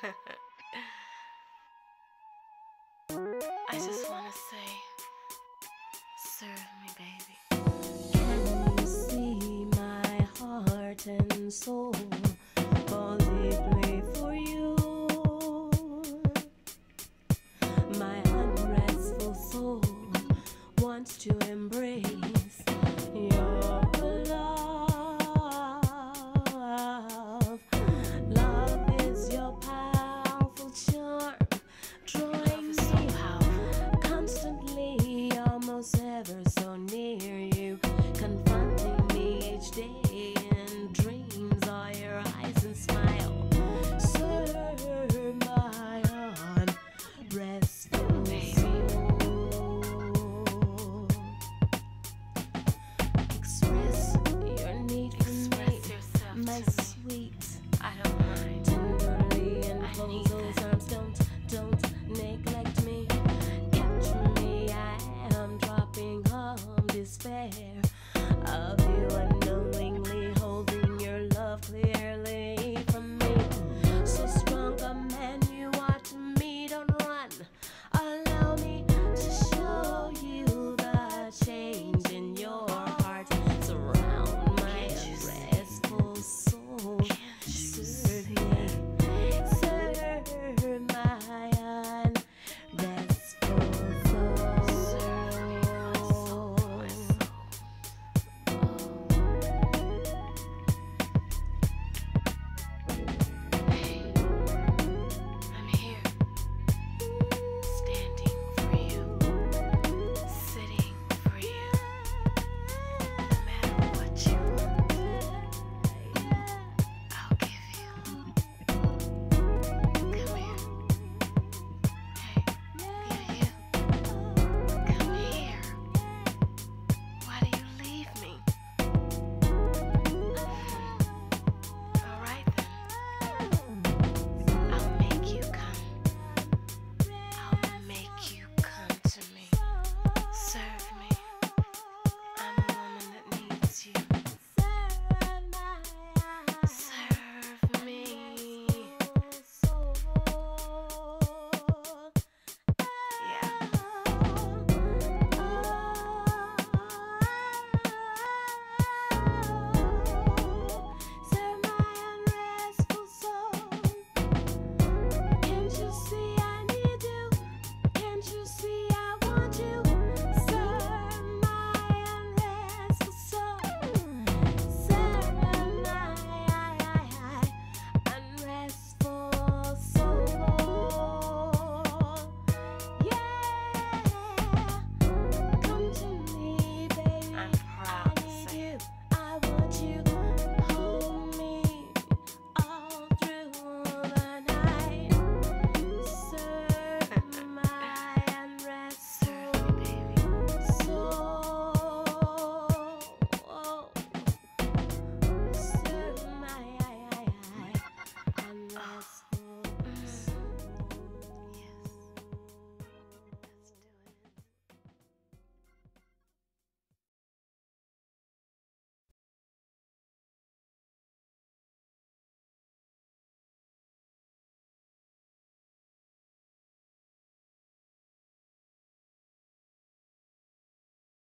I just wanna say, serve me, baby. Can you see my heart and soul fall deeply for you? My unrestful soul wants to embrace your love. Love is your powerful charm, drawing me constantly, almost ever so near you, confronting me each day in dreams. All your eyes and smile serve my unrestful soul. Express your need for me, yourself my to me. sweet. I don't mind. Tenderly I enclose need those that. arms. Don't neglect me. Capture me. I am dropping home despair of